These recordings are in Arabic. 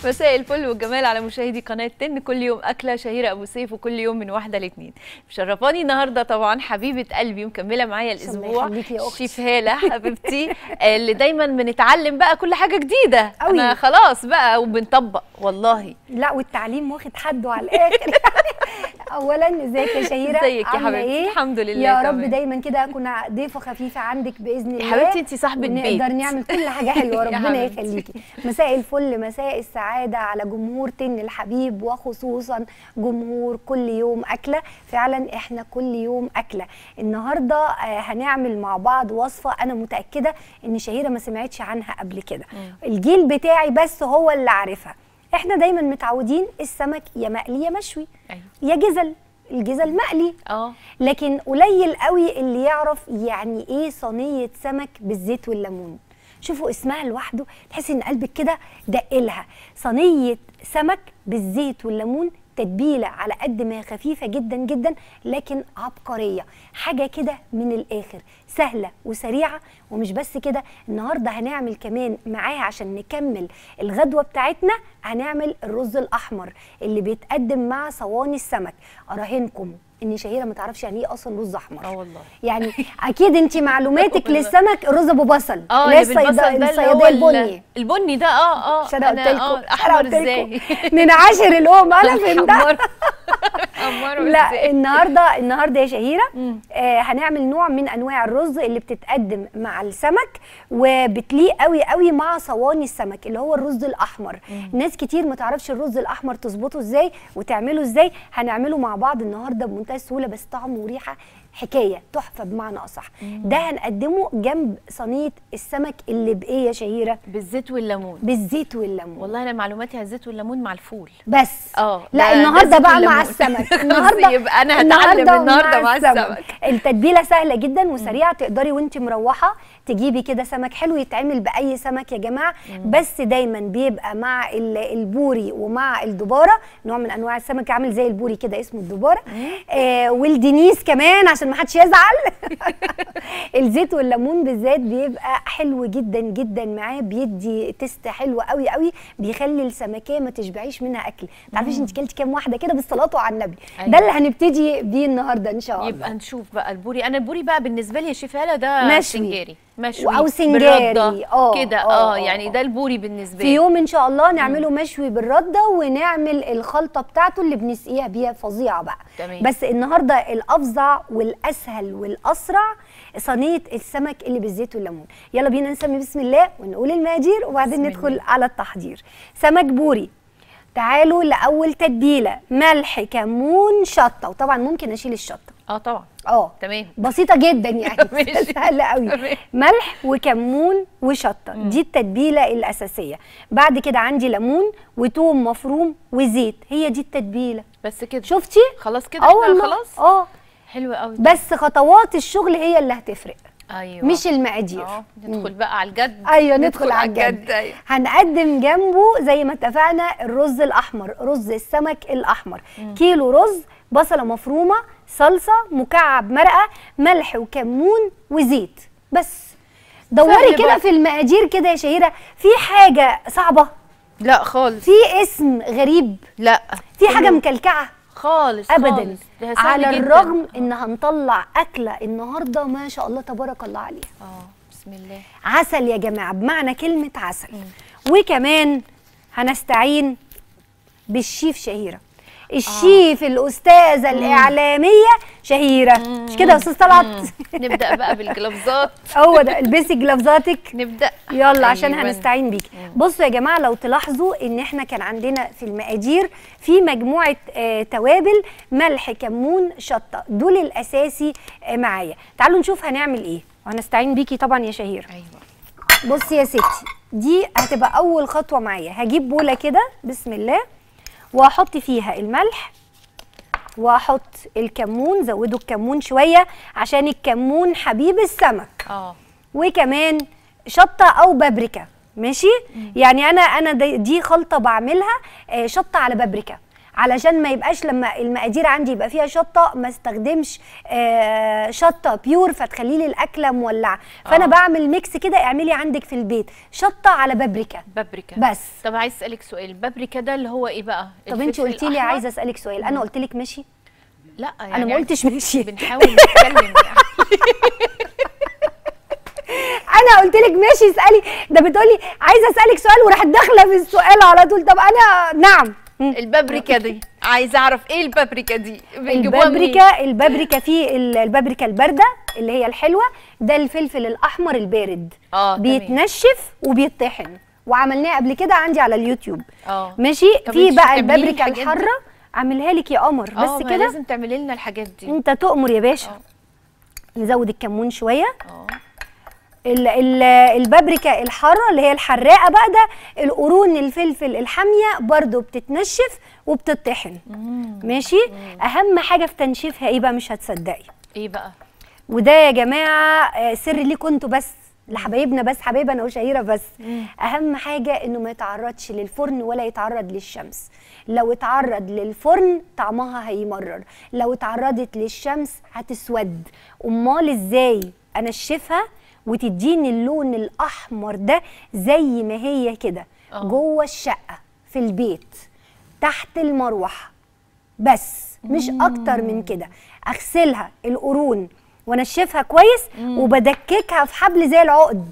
مساء الفل والجمال على مشاهدي قناه 10. كل يوم اكله شهيره ابو سيف، وكل يوم من 1 ل2. مشرفاني النهارده طبعا حبيبه قلبي ومكمله معايا الاسبوع شيف هاله حبيبتي اللي دايما بنتعلم بقى كل حاجه جديده. انا خلاص بقى وبنطبق والله. لا والتعليم واخد حده على الاخر. اولا ازيك يا شهيره؟ ازيك يا حبيبتي؟ الحمد لله يا رب دايما كده اكون ضيفه خفيفه عندك باذن الله يا حبيبتي. انت صاحبه بيت، نقدر نعمل كل حاجه حلوه. ربنا يخليكي. مساء الفل، مساء السعاده على جمهور 10 الحبيب، وخصوصا جمهور كل يوم اكله. فعلا احنا كل يوم اكله. النهارده هنعمل مع بعض وصفه انا متاكده ان شهيره ما سمعتش عنها قبل كده. الجيل بتاعي بس هو اللي عارفها. احنا دايما متعودين السمك يا مقلي يا مشوي. أيوة. يا جزل، الجزل مقلي. لكن قليل قوي اللي يعرف يعني ايه صينيه سمك بالزيت والليمون. شوفوا اسمها لوحده تحسي ان قلبك كده دقلها. صينيه سمك بالزيت والليمون، تتبيله على قد ما خفيفه جدا جدا لكن عبقريه، حاجه كده من الاخر، سهله وسريعه. ومش بس كده، النهارده هنعمل كمان معاها عشان نكمل الغدوه بتاعتنا، هنعمل الرز الاحمر اللي بيتقدم مع صواني السمك. اراهنكم ان شهيره ما تعرفش يعني ايه اصلا رز احمر. والله يعني اكيد انت معلوماتك للسمك الرز ابو بصل. الصياديه البني ده. مش انا قلت لكم احمر ازاي؟ من عشر الام انا فهمتها. لا ازاي؟ النهارده يا شهيره هنعمل نوع من انواع الرز اللي بتتقدم مع السمك وبتليق قوي قوي مع صواني السمك، اللي هو الرز الاحمر. ناس كتير ما تعرفش الرز الاحمر تظبطه ازاي وتعمله ازاي. هنعمله مع بعض النهارده بمنتهى السهوله، بس طعمه وريحه حكايه تحفه بمعنى اصح. ده هنقدمه جنب صينيه السمك اللي بايه يا شهيره؟ بالزيت والليمون. بالزيت والليمون. والله انا معلوماتي على الزيت والليمون مع الفول بس. لا النهارده بقى مع السمك. النهارده يبقى انا هتعلم النهارده مع السمك. التتبيله سهله جدا وسريعه، تقدري وانت مروحه تجيبي كده سمك حلو. يتعمل باي سمك يا جماعه، بس دايما بيبقى مع البوري ومع الدباره، نوع من انواع السمك عامل زي البوري كده اسمه الدباره. والدنيس كمان عشان ما حدش يزعل. الزيت والليمون بالذات بيبقى حلو جدا جدا معاه، بيدي تيست حلو قوي قوي، بيخلي السمكيه ما تشبعيش منها اكل. ما تعرفيش انت كلتي كام واحده كده بالصلاه على النبي. أيوة. ده اللي هنبتدي بيه النهارده ان شاء الله. يبقى نشوف بقى البوري. انا البوري بقى بالنسبه لي يا شيف هاله ده سنجاري مشوي او سنجاري كده. يعني ده البوري بالنسبه لي. في يوم ان شاء الله نعمله مشوي بالرده، ونعمل الخلطه بتاعته اللي بنسقيها بيها فظيعه بقى. تمام. بس النهارده الافظع والاسهل والاسرع صينيه السمك اللي بالزيت والليمون. يلا بينا نسمي بسم الله ونقول المقادير وبعدين ندخل على التحضير. سمك بوري. تعالوا لاول تتبيله: ملح، كمون، شطه. وطبعا ممكن اشيل الشطه. طبعا. تمام. بسيطه جدا يعني. سهله قوي. ملح وكمون وشطه، دي التتبيله الاساسيه. بعد كده عندي ليمون وتوم مفروم وزيت. هي دي التتبيله بس كده. شفتي؟ خلاص كده احنا خلاص. حلو قوي. بس خطوات الشغل هي اللي هتفرق. ايوه. مش المقادير. ندخل بقى على الجد. ايوه ندخل على الجد. أيوة. هنقدم جنبه زي ما اتفقنا الرز الاحمر، رز السمك الاحمر. كيلو رز، بصله مفرومه، صلصه، مكعب مرقه، ملح وكمون وزيت. بس دوري كده في المقادير كده يا شهيره. في حاجه صعبه؟ لا خالص. في اسم غريب؟ لا. في حاجه مكلكعه؟ خالص ابدا. على الرغم ان هنطلع اكله النهارده ما شاء الله تبارك الله عليها. بسم الله. عسل يا جماعه بمعنى كلمه عسل. وكمان هنستعين بالشيف شهيره، الشيف الأستاذة الإعلامية شهيرة. مش كده يا أستاذ طلعت؟ نبدأ بقى بالجلافزات. هو ده، البسي جلافزاتك. نبدأ. يلا عشان هنستعين بيكي. بصوا يا جماعة، لو تلاحظوا إن إحنا كان عندنا في المقادير في مجموعة توابل: ملح، كمون، شطة. دول الأساسي معايا. تعالوا نشوف هنعمل إيه، وهنستعين بيكي طبعا يا شهيرة. أيوة. بصي يا ستي، دي هتبقى أول خطوة معايا. هجيب بولة كده بسم الله، واحط فيها الملح واحط الكمون. زودوا الكمون شويه عشان الكمون حبيب السمك. وكمان شطه او بابريكا. ماشي. يعني انا دي خلطه بعملها شطه على بابريكا علشان ما يبقاش لما المقادير عندي يبقى فيها شطه ما استخدمش شطه بيور فتخلي لي الاكله مولعه. فانا بعمل ميكس كده. اعملي عندك في البيت شطه على بابريكا بس. طب عايز اسالك سؤال، البابريكا ده اللي هو ايه بقى؟ طب انت قلتي لي عايزه اسالك سؤال، انا قلت لك ماشي؟ لا يعني انا ما قلتش ماشي، بنحاول نتكلم يعني. انا قلت لك ماشي اسالي، ده بتقولي عايزه اسالك سؤال وراحت داخله في السؤال على طول. طب انا نعم. البابريكا دي عايزه اعرف ايه البابريكا دي؟ البابريكا في البابريكا البارده اللي هي الحلوه، ده الفلفل الاحمر البارد بيتنشف وبيتطحن، وعملناه قبل كده عندي على اليوتيوب. ماشي. في بقى البابريكا الحاره اعملها لك يا قمر، بس كده لازم تعملي لنا الحاجات دي. انت تؤمر يا باشا. نزود الكمون شويه. البابريكا الحاره اللي هي الحراقه بقى، ده القرون الفلفل الحاميه برضو بتتنشف وبتطحن. ماشي. اهم حاجه في تنشيفها ايه بقى؟ مش هتصدقي. ايه بقى؟ وده يا جماعه سر ليكم انتوا بس، لحبايبنا بس، حبايبنا وشهيره بس. اهم حاجه انه ما يتعرضش للفرن ولا يتعرض للشمس. لو اتعرض للفرن طعمها هيمرر، لو اتعرضت للشمس هتسود. امال ازاي انشفها وتديني اللون الاحمر ده زي ما هي كده جوه الشقه في البيت تحت المروحه بس، مش اكتر من كده. اغسلها القرون وانشفها كويس وبدككها في حبل زي العقد.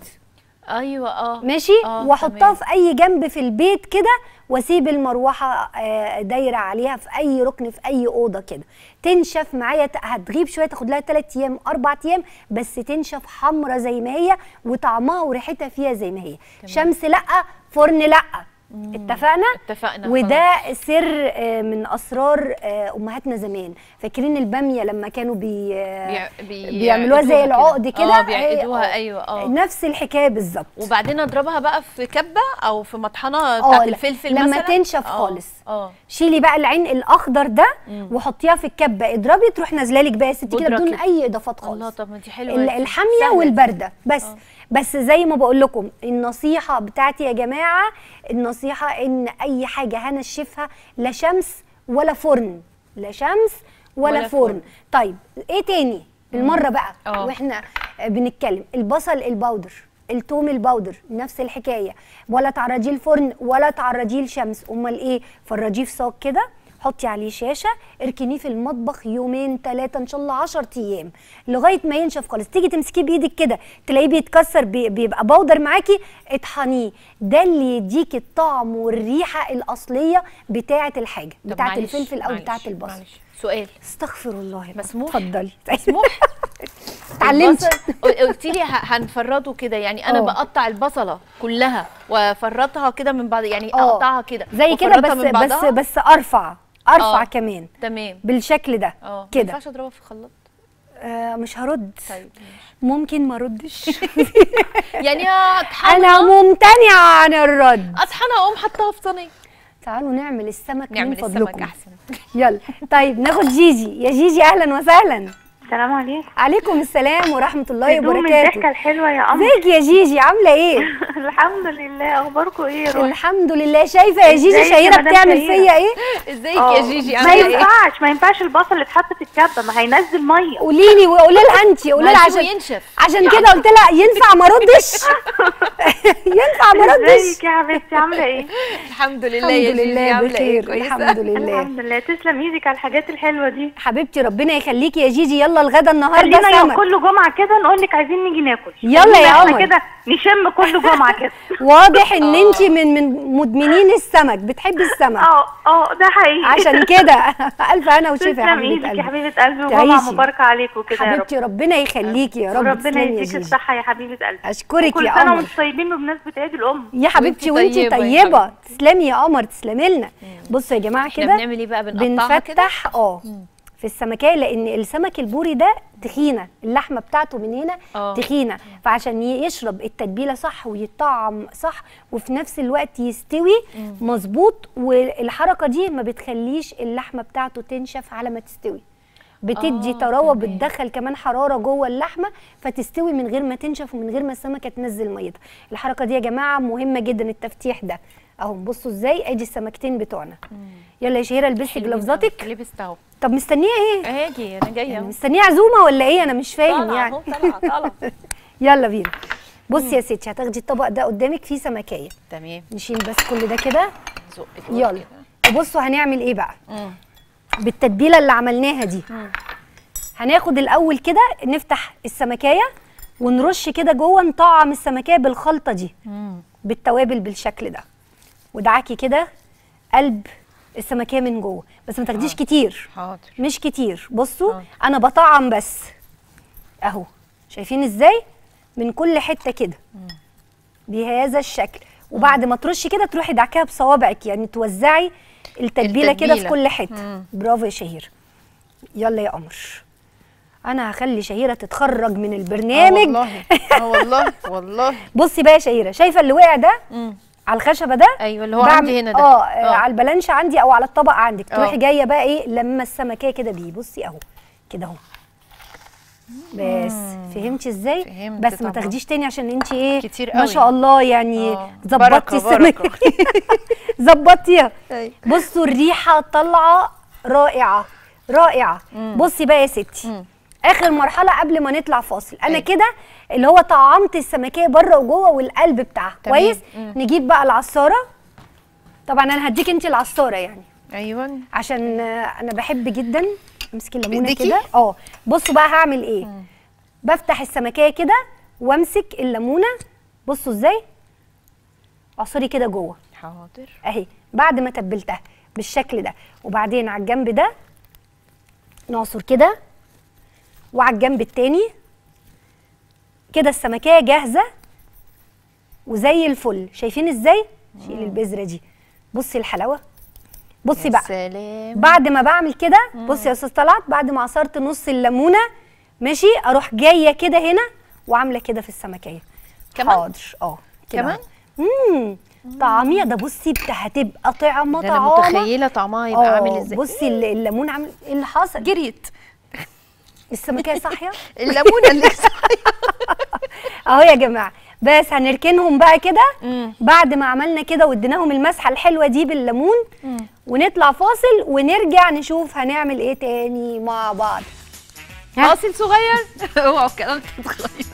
ايوه ماشي. واحطها في اي جنب في البيت كده، واسيب المروحه دايره عليها في اي ركن في اي اوضه كده. تنشف معايا، هتغيب شويه، تاخد لها 3 ايام 4 ايام بس تنشف حمرا زي ما هي، وطعمها وريحتها فيها زي ما هي. شمس لا، فرن لا. اتفقنا. وده سر من اسرار امهاتنا زمان. فاكرين الباميه لما كانوا بيعملوها زي العقد كده؟ بيعقدوها. ايوه نفس الحكايه بالظبط. وبعدين اضربها بقى في كبه او في مطحنه بتاعت الفلفل لما مثلا تنشف خالص. شيلي بقى العين الاخضر ده وحطيها في الكبه، اضربي تروح نازله لك بقى يا ستي كده بدون اي اضافات خالص. الله، طب ما دي حلوه. الحاميه والبارده بس. بس زي ما بقول لكم، النصيحه بتاعتي يا جماعه، النصيحه ان اي حاجه هنشفها لا شمس ولا فرن، لا شمس ولا فرن. طيب ايه تاني بالمره بقى واحنا بنتكلم؟ البصل البودر، الثوم البودر، نفس الحكايه. ولا تعرضيه الفرن ولا تعرضيه لشمس. امال ايه؟ فرجيه في صاج كده، حطي عليه شاشه، اركنيه في المطبخ 2 3 ان شاء الله 10 ايام لغايه ما ينشف خالص. تيجي تمسكيه بايدك كده تلاقيه بيتكسر، بيبقى بودر معاكي، اطحنيه. ده اللي يديكي الطعم والريحه الاصليه بتاعه الحاجه، بتاعه الفلفل او بتاعه البصل. معلش سؤال. استغفر الله. مسموح؟ اتفضلي. مسموح. اتعلمتي. قلتي لي هنفرطه كده، يعني انا بقطع البصله كلها وافرطها كده من بعض، يعني اقطعها كده زي كده بس ارفع كمان. تمام. بالشكل ده كده. ما ينفعش اضربها في الخلاط؟ مش هرد. طيب ممكن ما اردش. يعني اطحنها. انا ممتنعه عن الرد. اطحنها واقوم حطها في صينيه. تعالوا نعمل السمك من فضلكم. نعمل السمك احسن. يلا. طيب ناخد جيجي. يا جيجي اهلا وسهلا. السلام عليكم. عليكم السلام ورحمه الله وبركاته. الضحكه الحلوه يا قمر. ازيك يا جيجي؟ عامله ايه؟ الحمد لله. اخباركم ايه يا روحي؟ الحمد لله. شايفه يا جيجي شهيره بتعمل فيا ايه؟ ازيك يا جيجي؟ عامله ايه؟ ما ينفعش البصل اللي اتحط في الكبه، ما هينزل ميه. قولي لي وقولي لها انت، قولي لها عشان كده قلت لها ينفع ما اردش؟ ينفع ما اردش؟ ازيك يا حبيبتي؟ عامله ايه؟ الحمد لله يا جيجي. عامله ايه؟ الحمد لله. الحمد لله. تسلم ايدك على الحاجات الحلوه دي حبيبتي. ربنا يخليكي يا جيجي. يلا الغدا النهارده سمك. كل جمعه كده نقول لك عايزين نيجي ناكل. يلا يا قمر كده نشم كل جمعه كده. واضح ان انت من مدمنين السمك، بتحبي السمك. ده حقيقي. عشان كده الف انا وشفا يا حبيبه قلبي. يا حبيبه قلبي وجمعه مباركه عليكم كده يا رب. حبيبتي ربنا يخليكي يا رب. ربنا يديك الصحه يا حبيبه قلبي. اشكرك يا قمر. كل سنه وانتم طيبين بمناسبه عيد الام يا حبيبتي. وانتي طيبه. تسلمي يا قمر، تسلمي لنا. بصوا يا جماعه كده بنعمل ايه بقى؟ بنقطعها كده، بنفتح في السمكيه، لان السمك البوري ده تخينه، اللحمه بتاعته من هنا تخينه، فعشان يشرب التتبيله صح ويطعم صح وفي نفس الوقت يستوي مظبوط. والحركه دي ما بتخليش اللحمه بتاعته تنشف على ما تستوي، بتدي طراوه، بتدخل كمان حراره جوه اللحمه فتستوي من غير ما تنشف ومن غير ما السمكه تنزل ميتها. الحركه دي يا جماعه مهمه جدا، التفتيح ده اهو بصوا ازاي، ادي السمكتين بتوعنا. يلا يا شهيره البسي جلافزاتك. لبست اهو. طب مستنيه ايه؟ هاجي انا جايه. يعني مستنيه عزومه ولا ايه؟ انا مش فاهم يعني. طالعه يلا بينا. بصي يا ستي، هتاخدي الطبق ده قدامك فيه سمكيه. تمام. نشيل بس كل ده كده. يلا. وبصوا هنعمل ايه بقى؟ بالتتبيله اللي عملناها دي. هناخد الاول كده نفتح السمكيه ونرش كده جوه، نطعم السمكيه بالخلطه دي بالتوابل بالشكل ده، ودعكي كده قلب السمكيه من جوه، بس ما تاخديش كتير. حاضر. مش كتير. بصوا انا بطعم بس اهو، شايفين ازاي؟ من كل حته كده بهذا الشكل. وبعد ما ترشي كده تروحي دعكاها بصوابعك، يعني توزعي التتبيله كده في كل حته. برافو يا شهيره. يلا يا قمر، انا هخلي شهيره تتخرج من البرنامج. والله والله. بصي بقى يا شهيره، شايفه اللي وقع ده على الخشبه ده؟ ايوه اللي هو عندي هنا ده. على البلانشه عندي او على الطبق عندك. تروحي جايه بقى ايه لما السمكيه كده بيه، بصي اهو كده اهو. بس فهمتي ازاي؟ فهمت. بس ما تاخديش تاني عشان انت ايه كتير قوي ما شاء الله يعني ظبطتي السمكه. ظبطيها. بصوا الريحه طالعه رائعه رائعه. بصي بقى يا ستي، اخر مرحله قبل ما نطلع فاصل، انا كده اللي هو طعمت السمكيه بره وجوه والقلب بتاعها كويس. نجيب بقى العصاره. طبعا انا هديك انت العصاره يعني. ايوه عشان انا بحب جدا امسكي الليمونه كده. بصوا بقى هعمل ايه. بفتح السمكيه كده وامسك الليمونه. بصوا ازاي عصري كده جوه. حاضر. اهي بعد ما تبلتها بالشكل ده. وبعدين على الجنب ده نعصر كده، وعلى الجنب التاني كده السمكيه جاهزه وزي الفل. شايفين ازاي؟ شيل البذره دي. بصي الحلاوه. بصي بقى سلام. بعد ما بعمل كده بصي يا استاذ طلعت، بعد ما عصرت نص الليمونه ماشي، اروح جايه كده هنا وعامله كده في السمكيه كمان. حاضر. كمان طعميه ده. بصي هتبقى طعمه انا متخيله طعمها يبقى عامل ازاي. بصي الليمون عامل ايه اللي حصل؟ جريت السمكيه صاحيه. الليمونه اللي صاحيه اهو يا جماعه. بس هنركنهم بقى كده بعد ما عملنا كده واديناهم المسحه الحلوه دي بالليمون، ونطلع فاصل ونرجع نشوف هنعمل ايه تاني مع بعض. فاصل صغير. اوعوا الكلام تتغير.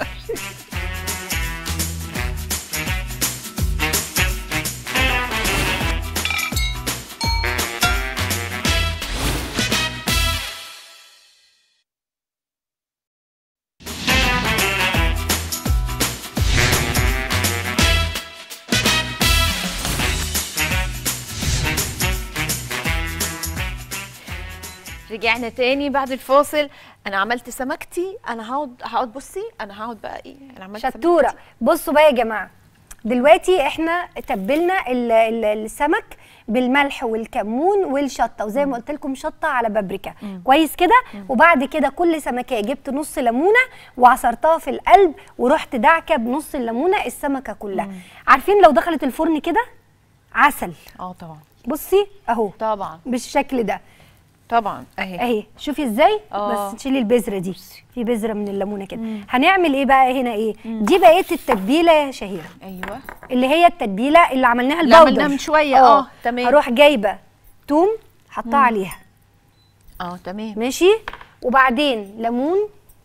رجعنا تاني بعد الفاصل. انا عملت سمكتي. انا هقعد بصي، انا هقعد بقى ايه، انا عملت شطوره. سمكتي. بصوا بقى يا جماعه، دلوقتي احنا تبلنا السمك بالملح والكمون والشطه، وزي ما قلت لكم شطه على بابريكا كويس كده. وبعد كده كل سمكيه جبت نص ليمونه وعصرتها في القلب، ورحت دعكه بنص الليمونه السمكه كلها. عارفين لو دخلت الفرن كده عسل. طبعا. بصي اهو طبعا بالشكل ده. طبعا اهي شوفي ازاي. بس تشيلي البذره دي، في بذره من الليمونه كده. هنعمل ايه بقى هنا ايه؟ دي بقيه التتبيله يا شهيره. ايوه اللي هي التتبيله اللي عملناها اللي البودر عملناها من شويه. تمام. هروح جايبه توم حطها عليها. تمام ماشي. وبعدين ليمون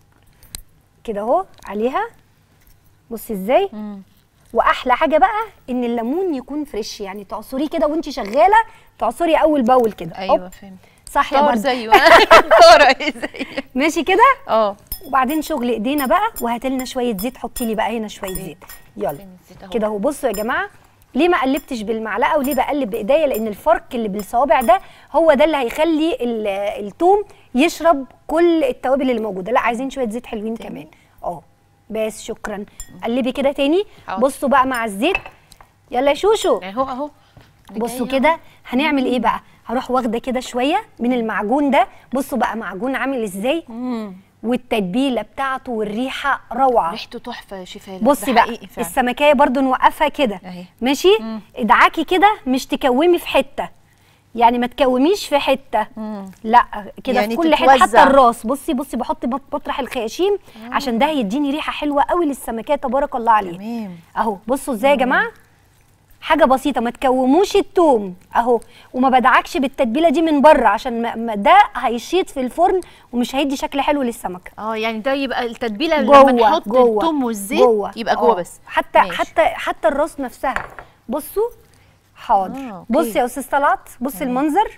كده اهو عليها. بصي ازاي. واحلى حاجه بقى ان الليمون يكون فريش، يعني تعصريه كده وانت شغاله، تعصري اول باول كده. ايوه فهمت. صح يا طار برضه. زيه. طار زيه. ماشي كده. وبعدين شغل ايدينا بقى. وهاتي لنا شويه زيت، حطي لي بقى هنا شويه زيت. يلا كده اهو. بصوا يا جماعه، ليه ما قلبتش بالمعلقه وليه بقلب بايديا؟ لان الفرق اللي بالصوابع ده هو ده اللي هيخلي الثوم يشرب كل التوابل اللي موجوده. لا عايزين شويه زيت حلوين كمان. بس شكرا. قلبي كده تاني. بصوا بقى مع الزيت. يلا يا شوشو اهو. بصوا كده هنعمل ايه بقى. هروح واخده كده شويه من المعجون ده. بصوا بقى معجون عامل ازاي، والتتبيله بتاعته والريحه روعه. ريحته تحفه يا شيفاله. بصي بقى السمكيه برضو نوقفها كده. ماشي. ادعكي كده، مش تكومي في حته، يعني ما تكوميش في حته. لا كده يعني في كل حته حتى الراس. بصي بحط بطرح الخياشيم عشان ده هيديني ريحه حلوه قوي للسمكيه تبارك الله عليها. اهو بصوا ازاي يا جماعه. حاجه بسيطه، ما تكوموش التوم اهو، وما بدعكش بالتتبيله دي من بره عشان ما ده هيشيط في الفرن ومش هيدي شكل حلو للسمكه. يعني ده يبقى التتبيله لما نحط التوم والزيت يبقى جوه بس. حتى الراس نفسها بصوا. حاضر. بص يا استاذ طلعت، بص المنظر،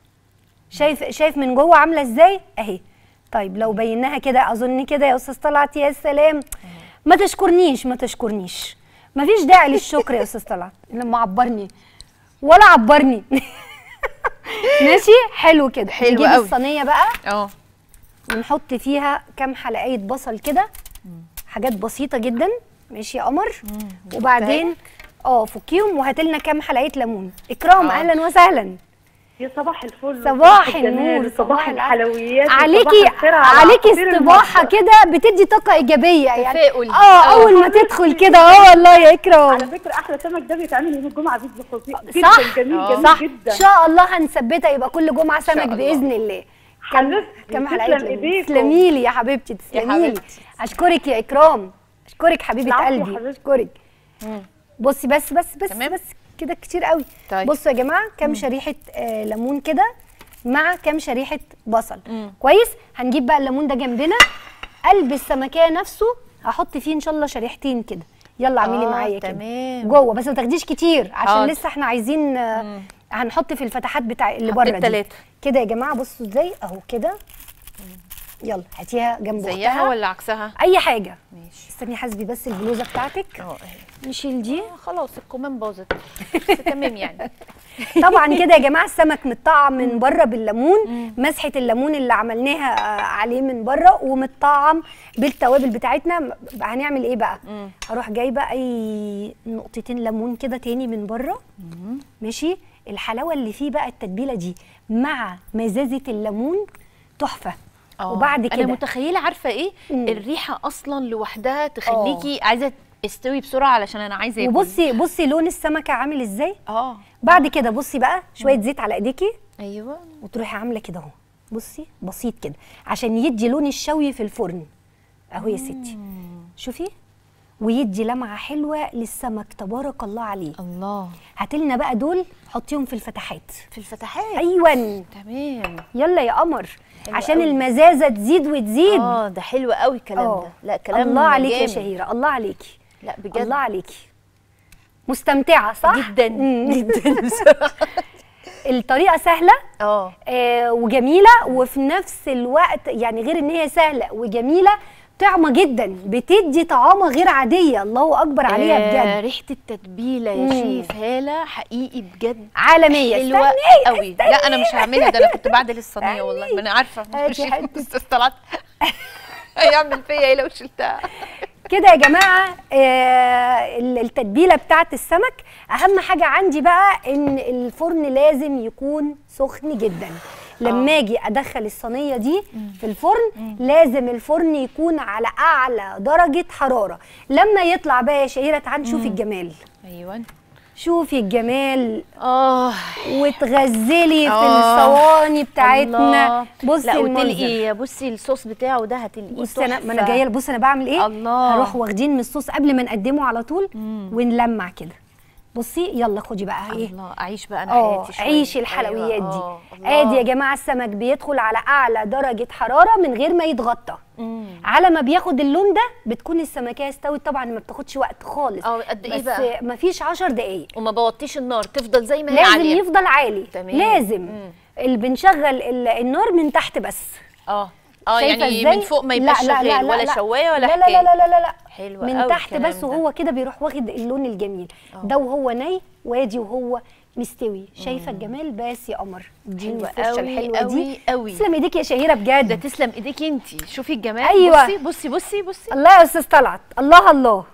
شايف من جوه عامله ازاي اهي. طيب لو بيناها كده اظن كده يا استاذ طلعت. يا سلام، ما تشكرنيش مفيش داعي للشكر يا استاذ طلعت لما عبرني ولا عبرني. ماشي حلو كده. حلو نجيب قوي الصينيه بقى ونحط فيها كام حلقايه بصل كده، حاجات بسيطه جدا. ماشي يا قمر. وبعدين فكيهم وهاتلنا كام حلقه ليمون. اكرام اهلا وسهلا. يا صباح الفل، صباح النور، صباح الحلويات. عليكي استباحه كده بتدي طاقه ايجابيه يعني. تفاؤل. اول ما تدخل كده والله يا اكرام. على فكره احلى سمك ده بيتعمل يوم الجمعه بيتزا فظيع جدا. صح؟ جميل صح جدا. ان شاء الله هنثبتها يبقى كل جمعه سمك باذن الله. كم حلقه تسلمي لي يا حبيبتي، تسلمي لي. اشكرك يا اكرام، اشكرك حبيبه قلبي، اشكرك. بصي بس كده كتير قوي. طيب. بصوا يا جماعه كام شريحه ليمون كده مع كام شريحه بصل. كويس. هنجيب بقى الليمون ده جنبنا. قلب السمكيه نفسه هحط فيه ان شاء الله شريحتين كده. يلا اعملي معايا كده تمام جوه، بس ما تاخديش كتير عشان لسه احنا عايزين هنحط في الفتحات بتاع اللي بره دي كده يا جماعه. بصوا ازاي اهو كده. يلا هاتيها جنب زيها ولا عكسها؟ اي حاجه. ماشي. استني حاسبي بس البلوزه بتاعتك. اهي نشيل دي. خلاص الكمام باظت بس تمام يعني. طبعا كده يا جماعه السمك متطعم من بره بالليمون، مسحه الليمون اللي عملناها عليه من بره، ومتطعم بالتوابل بتاعتنا. هنعمل ايه بقى؟ هروح جايبه اي نقطتين ليمون كده تاني من بره. ماشي. الحلاوه اللي فيه بقى التتبيله دي مع مزازه الليمون تحفه. وبعد كده انا متخيله عارفه ايه الريحه اصلا لوحدها تخليكي عايزه استوي بسرعه علشان انا عايزه اكل. وبصي لون السمكه عامل ازاي. بعد كده بصي بقى شويه زيت على ايديكي. ايوه. وتروحي عامله كده اهو. بصي بسيط كده عشان يدي لون الشوي في الفرن اهو يا ستي. شوفي، ويدي لمعه حلوه للسمك تبارك الله عليه. الله. هاتلنا بقى دول حطيهم في الفتحات. في الفتحات. ايوه تمام. يلا يا قمر عشان أوي. المزازه تزيد وتزيد. ده حلو قوي الكلام ده. لا كلام الله عليكي يا شهيره، الله عليكي. لا بجد الله عليكي. مستمتعه صح؟ جدا جدا بصراحه. الطريقه سهله وجميله، وفي نفس الوقت يعني غير ان هي سهله وجميله طعمه جدا، بتدي طعامه غير عاديه. الله اكبر عليها بجد. ريحه التتبيله يا شيف هاله حقيقي بجد عالميه. حلوه قوي. لا انا مش هعملها، ده انا كنت بعدل الصينيه والله، ما انا عارفه مش استاذ طلعت هيعمل فيا ايه لو شلتها كده يا جماعه. التتبيله بتاعت السمك اهم حاجه عندي بقى ان الفرن لازم يكون سخن جدا. لما اجي ادخل الصينيه دي في الفرن لازم الفرن يكون على اعلى درجه حراره. لما يطلع بقى يا شهيره تعالي شوفي الجمال. ايوه شوفي الجمال. وتغزلي في الصواني بتاعتنا. بصي المنظر. بصي الصوص بتاعه ده هتلاقيه بصي ما انا جايه. بصي انا بعمل ايه. الله. هروح واخدين من الصوص قبل ما نقدمه على طول ونلمع كده. بصي يلا خدي بقى ايه. الله. اعيش بقى انا حياتي شويه. عيشي الحلويات دي. ادي يا جماعه السمك بيدخل على اعلى درجه حراره من غير ما يتغطى. على ما بياخد اللون ده بتكون السمكيه استوت. طبعا ما بتاخدش وقت خالص. قد ايه بقى؟ بس ما فيش 10 دقايق. وما بوطيش النار، تفضل زي ما هي عاليه. لازم يفضل عالي. تمام. لازم اللي بنشغل النار من تحت بس. يعني من فوق ما يبقاش شغال ولا شوايه ولا حكايه. لا حلو من تحت بس. وهو كده بيروح واخد اللون الجميل ده وهو ني، وادي وهو مستوي. شايفه الجمال بس يا قمر. حلوه قوي قوي. تسلم ايديك يا شهيره بجد. ده تسلم ايديك انت. شوفي الجمال. أيوة. بصي الله يا استاذ طلعت. الله.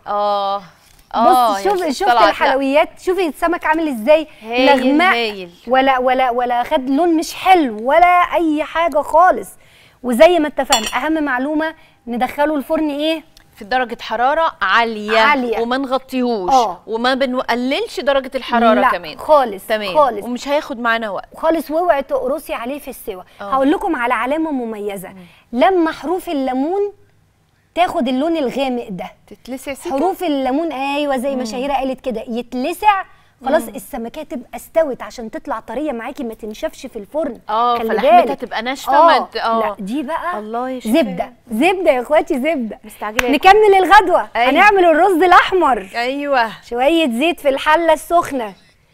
بص شوفي الحلويات. شوفي السمك عامل ازاي. هايل. ولا خد لون مش حلو ولا اي حاجه خالص. وزي ما اتفقنا اهم معلومه ندخله الفرن ايه؟ في درجه حراره عاليه. وما نغطيهوش وما بنقللش درجه الحراره. لا كمان خالص. تمام. خالص. ومش هياخد معانا وقت خالص. واوعي تقرصي عليه في السوا. هقول لكم على علامه مميزه. لما حروف الليمون تاخد اللون الغامق ده تتلسع سيكه. حروف الليمون ايوه زي ما شهيره قالت كده يتلسع خلاص السمكيه تبقى استوت عشان تطلع طريه معاكي ما تنشفش في الفرن. فلحمتها تبقى ناشفه. لا دي بقى الله يا زبده يا اخواتي، زبده. مستعجله نكمل الغدوه. هنعمل الرز الاحمر. ايوه شويه زيت في الحله السخنه.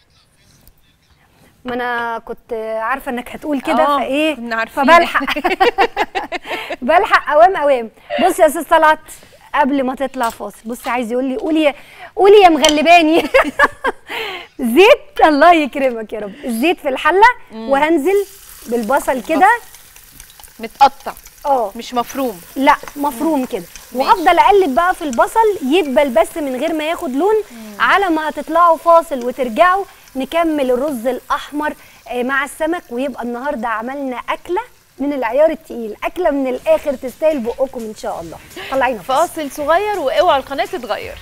ما انا كنت عارفه انك هتقول كده فايه فبلحق بلحق اوام. بص يا استاذ طلعت قبل ما تطلع فاصل، بص عايز يقول لي قولي يا مغلباني زيت. الله يكرمك يا رب. الزيت في الحله وهنزل بالبصل كده متقطع مش مفروم. لا مفروم كده، وهفضل اقلب بقى في البصل يدبل بس من غير ما ياخد لون. على ما هتطلعوا فاصل وترجعوا نكمل الرز الاحمر مع السمك، ويبقى النهارده عملنا اكله من العيار التقيل، اكله من الاخر تستاهل بقكم ان شاء الله. طلعينا فاصل صغير واوعى القناه تتغير.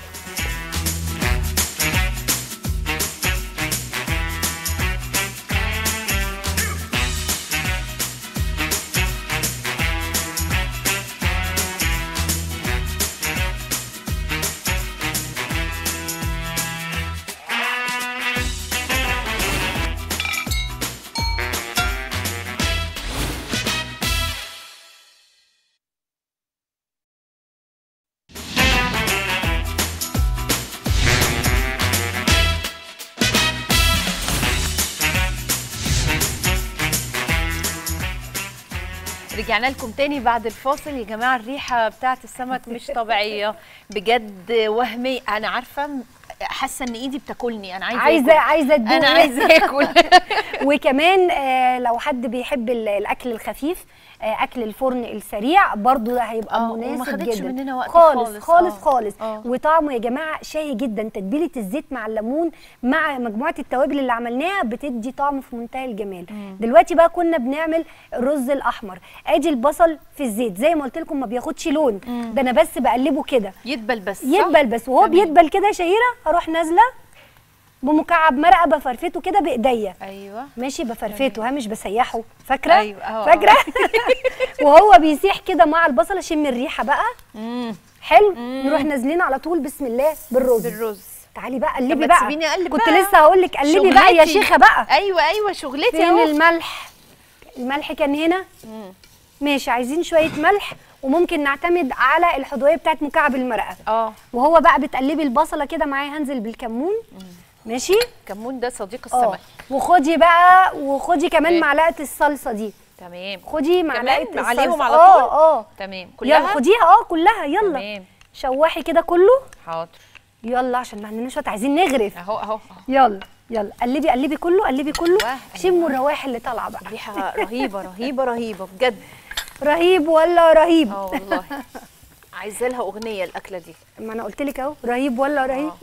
رجعنا لكم تاني بعد الفاصل. يا جماعه الريحه بتاعه السمك مش طبيعيه بجد، وهميه. انا عارفه حاسه ان ايدي بتاكلني. انا عايزه ادوق. انا عايزه اكل. وكمان لو حد بيحب الاكل الخفيف، اكل الفرن السريع برضو ده هيبقى مناسب جدا. مننا وقت خالص. وطعمه يا جماعه شاهي جدا. تتبيله الزيت مع الليمون مع مجموعه التوابل اللي عملناها بتدي طعم في منتهى الجمال. دلوقتي بقى كنا بنعمل الرز الاحمر. ادي البصل في الزيت زي ما قلت لكم ما بياخدش لون. ده انا بس بقلبه كده يدبل بس. وهو بيدبل كده يا شهيره اروح نازله بمكعب مرقه بفرفته كده بايديا. ايوه ماشي بفرفته مش بسيحه. فاكره؟ ايوه فاكره. وهو بيسيح كده مع البصل اشم الريحه بقى. حلو. نروح نازلين على طول بسم الله بالرز. تعالي بقى قلبي بقى. كنت لسه هقول لك قلبي بقى يا شيخه بقى. ايوه شغلتي. فين الملح كان هنا. ماشي عايزين شويه ملح، وممكن نعتمد على الحضويه بتاعت مكعب المرقه. وهو بقى بتقلبي البصله كده معايا. هنزل بالكمون. ماشي. الكمون ده صديق السمك. وخدي كمان معلقه الصلصه دي. تمام. خدي معلقه الصلصه عليهم على طول. تمام. كلها يلا خديها كلها. يلا تمام. شوحي كده كله. حاضر. يلا عشان ما عندناش وقت عايزين نغرف. اهو. يلا قلبي كله. شموا الروايح اللي طالعه بقى. ريحه رهيبه بجد. رهيب ولا رهيب؟ والله عايزه لها اغنيه الاكله دي. ما انا قلت لك اهو رهيب ولا رهيب.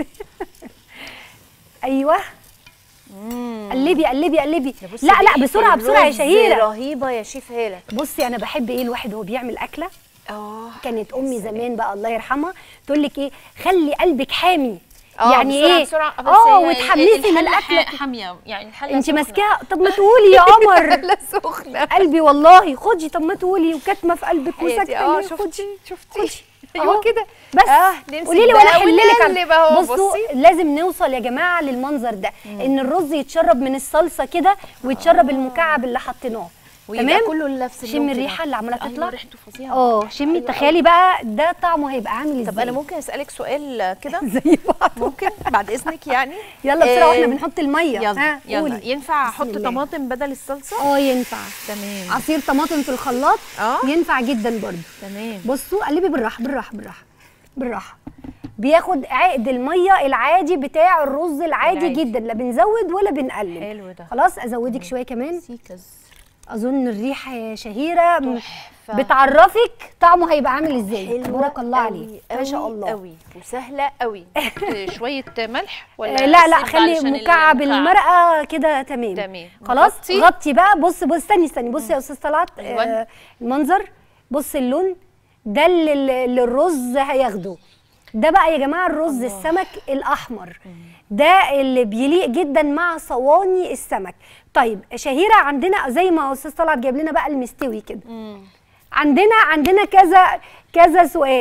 ايوه. قلبي لا بسرعه يا شهيره. رهيبه يا شيف هاله. بصي انا بحب ايه الواحد وهو بيعمل اكله. كانت امي زمان بقى الله يرحمها تقول لك ايه خلي قلبك حامي. يعني ايه وتحمسي للاكله حاميه يعني الحله انت ماسكاها. طب ما تقولي يا قمر. لا سخنه قلبي والله. خدي طب ما تقولي وكاتمه في قلبك وساكته. شفتي ايوه كده بس. قولي لي وانا احل لك. بصوا لازم نوصل يا جماعه للمنظر ده. ان الرز يتشرب من الصلصه كده ويتشرب المكعب اللي حطيناه. تمام كله نفس اللون. شمي الريحه اللي عماله تطلع. ريحته فظيعه. شمي. تخيلي بقى ده طعمه هيبقى عامل ازاي. طب انا ممكن اسالك سؤال كده زي بعض ممكن بعد اذنك يعني. يلا بسرعه واحنا بنحط الميه. يلا ينفع احط طماطم بدل الصلصه؟ ينفع. تمام. عصير طماطم في الخلاط ينفع جدا برضو. تمام. بصوا قلبي بالراحه. بياخد عقد الميه العادي بتاع الرز العادي جدا. لا بنزود ولا بنقلل. حلو ده. خلاص ازودك شويه كمان. اظن الريحه يا شهيره بتعرفك طعمه هيبقى عامل ازاي. تبارك الله عليه ما شاء الله. قوي وسهله قوي. شويه ملح ولا لا خلي مكعب المرقه كده. تمام. خلاص غطي بقى. بص استني. بصي يا استاذ طلعت. المنظر. بص اللون ده اللي الرز هياخده. ده بقى يا جماعه الرز السمك الاحمر. ده اللي بيليق جدا مع صواني السمك. طيب شهيره عندنا زي ما استاذ طلعت جايب لنا بقى المستوي كده. عندنا كذا سؤال.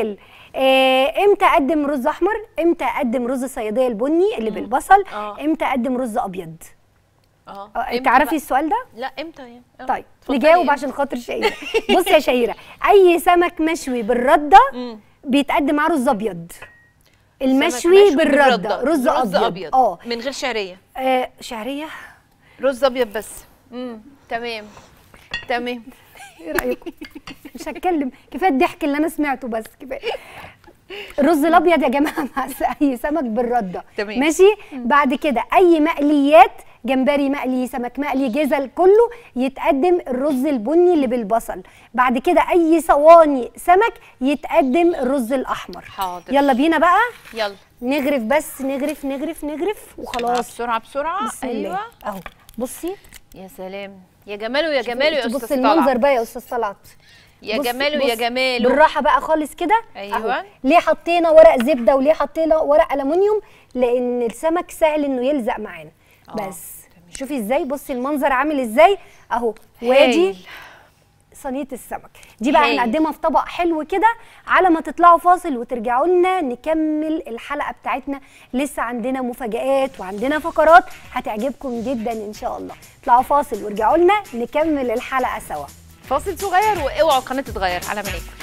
امتى اقدم رز احمر، امتى اقدم رز صياديه البني اللي بالبصل، امتى اقدم رز ابيض. تعرفي السؤال ده؟ لا امتى يعني؟ طيب نجاوب عشان خاطر شهيره. بصي يا شهيره، اي سمك مشوي بالرده بيتقدم معاه رز ابيض. المشوي بالرده رز ابيض. من غير شعريه. شعريه، رز ابيض بس. تمام تمام. ايه رايكم؟ مش هتكلم، كفايه الضحك اللي انا سمعته بس كفايه. الرز الابيض يا جماعه مع اي سمك بالرده. تمام. ماشي. بعد كده اي مقليات، جمبري مقلي، سمك مقلي، جزل، كله يتقدم الرز البني اللي بالبصل. بعد كده اي صواني سمك يتقدم الرز الاحمر. حاضر. يلا بينا بقى، يلا نغرف بس، نغرف نغرف نغرف وخلاص. بسرعه بسرعه. بسم الله. ايوه اهو بصي يا سلام، يا جماله يا جماله يا استاذ طلعت. بص المنظر بقى يا استاذ طلعت، يا جماله يا جماله. بالراحه بقى خالص كده. ايوه. ليه حطينا ورق زبده وليه حطينا ورق الومنيوم؟ لان السمك سهل انه يلزق معانا. بس شوفي ازاي، بصي المنظر عامل ازاي اهو. وادي صينيه السمك دي بقى هنقدمها في طبق حلو كده، على ما تطلعوا فاصل وترجعوا لنا نكمل الحلقه بتاعتنا. لسه عندنا مفاجآت وعندنا فقرات هتعجبكم جدا ان شاء الله. اطلعوا فاصل وارجعوا لنا نكمل الحلقه سوا. فاصل صغير، واوعوا القناه تتغير على مناكم.